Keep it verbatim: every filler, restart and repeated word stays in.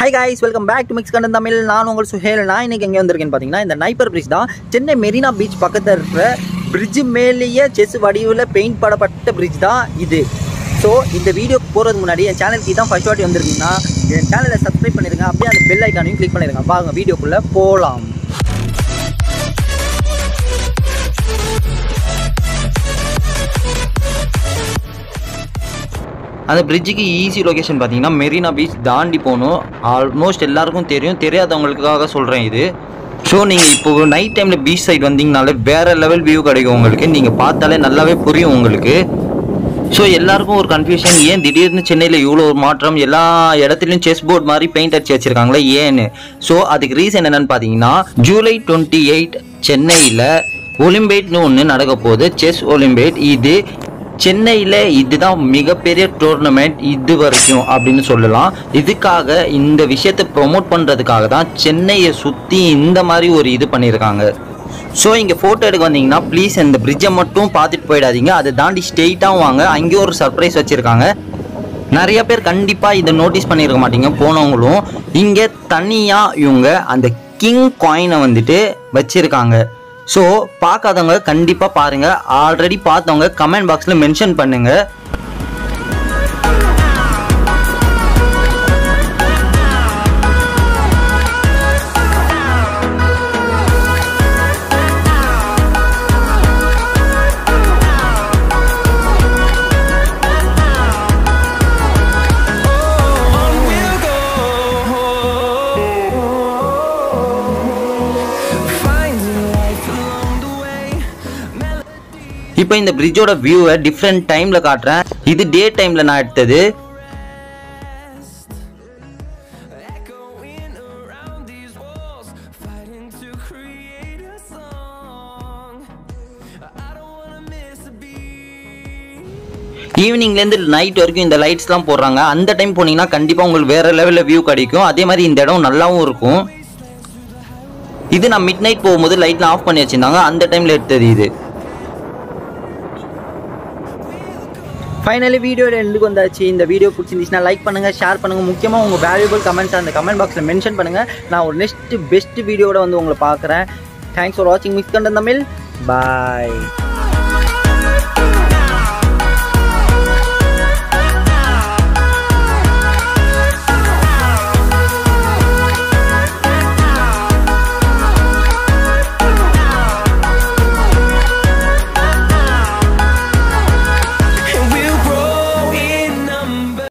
Hi guys, welcome back to Mct Suhail. நான் உங்கள் சுஹேல். நான் இன்னைக்கு எங்கே வந்திருக்கேன்னு பார்த்தீங்கன்னா இந்த நைப்பர் பிரிட்ஜ் தான். சென்னை மெரினா பீச் பக்கத்தில் இருக்கிற பிரிட்ஜ் மேலேயே செஸ் வடிவில் பெயிண்ட் படப்பட்ட பிரிட்ஜ் தான் இது. ஸோ இந்த வீடியோக்கு போகிறதுக்கு முன்னாடி என் சேனலுக்கு தான் ஃபர்ஸ்ட் வாட்டி வந்திருக்கீங்கன்னா என் சேனலை சப்ஸ்கிரைப் பண்ணிடுங்க. அப்படியே அந்த பெல் ஐக்கானையும் கிளிக் பண்ணிடுங்க. வாங்க வீடியோக்குள்ளே போகலாம். அந்த பிரிட்ஜுக்கு ஈஸி லொக்கேஷன் பார்த்தீங்கன்னா மெரினா பீச் தாண்டி போகணும். ஆல்மோஸ்ட் எல்லாருக்கும் தெரியும், தெரியாதவங்களுக்காக சொல்கிறேன் இது. ஸோ நீங்கள் இப்போ நைட் டைமில் பீச் சைடு வந்தீங்கனாலே வேறு லெவல் வியூ கிடைக்கும் உங்களுக்கு. நீங்கள் பார்த்தாலே நல்லாவே புரியும் உங்களுக்கு. ஸோ எல்லாருக்கும் ஒரு கன்ஃபியூஷன், ஏன் திடீர்னு சென்னையில் இவ்வளோ ஒரு மாற்றம், எல்லா இடத்துலையும் செஸ் போர்ட் மாதிரி பெயிண்ட் அடிச்சு வச்சுருக்காங்களே ஏன்னு. ஸோ அதுக்கு ரீசன் என்னென்னு பார்த்தீங்கன்னா ஜூலை டுவெண்ட்டி எயிட் சென்னையில் ஒலிம்பிக்னு ஒன்று நடக்க போகுது, செஸ் ஒலிம்பிக். இது சென்னையில் இதுதான் மிகப்பெரிய டோர்னமெண்ட் இது வரைக்கும் அப்படின்னு சொல்லலாம். இதுக்காக இந்த விஷயத்தை ப்ரொமோட் பண்ணுறதுக்காக தான் சென்னையை சுற்றி இந்த மாதிரி ஒரு இது பண்ணியிருக்காங்க. ஸோ இங்கே ஃபோட்டோ எடுக்க வந்தீங்கன்னா ப்ளீஸ் இந்த பிரிட்ஜை மட்டும் பார்த்துட்டு போயிடாதீங்க, அதை தாண்டி ஸ்ட்ரெயிட்டாக வாங்க. அங்கேயும் ஒரு சர்ப்ரைஸ் வச்சுருக்காங்க. நிறைய பேர் கண்டிப்பாக இதை நோட்டீஸ் பண்ணியிருக்க மாட்டீங்க போனவங்களும். இங்கே தனியாக இவங்க அந்த கிங் காயினை வந்துட்டு வச்சுருக்காங்க. ஸோ பார்க்காதவங்க கண்டிப்பாக பாருங்கள். ஆல்ரெடி பார்த்தவங்க கமெண்ட் பாக்ஸில் மென்ஷன் பண்ணுங்கள். இப்போ இந்த பிரிட்ஜோட வியூவை டிஃப்ரெண்ட் டைமில் காட்டுறேன். இது டே டைமில் நான் எடுத்தது. ஈவினிங்லேருந்து நைட் வரைக்கும் இந்த லைட்ஸ்லாம் போடுறாங்க. அந்த டைம் போனீங்கன்னா கண்டிப்பாக உங்களுக்கு வேறு லெவலில் வியூ கிடைக்கும். அதே மாதிரி இந்த இடம் நல்லாவும் இருக்கும். இது நான் மிட் நைட் போகும்போது லைட்லாம் ஆஃப் பண்ணி வச்சுருந்தாங்க, அந்த டைமில் எடுத்தது இது. ஃபைனலி வீடியோ எண்டுக்கு வந்தாச்சு. இந்த வீடியோ பிடிச்சிருந்துச்சுன்னா லைக் பண்ணுங்கள், ஷேர் பண்ணுங்கள். முக்கியமாக உங்கள் வேல்யூபிள் கமெண்ட்ஸ் அந்த கமெண்ட் பாக்ஸில் மென்ஷன் பண்ணுங்கள். நான் ஒரு நெக்ஸ்ட் பெஸ்ட் வீடியோட வந்து உங்களை பார்க்குறேன். தேங்க்ஸ் ஃபார் வாட்சிங் மிக்ட் சுஹைல். பாய்.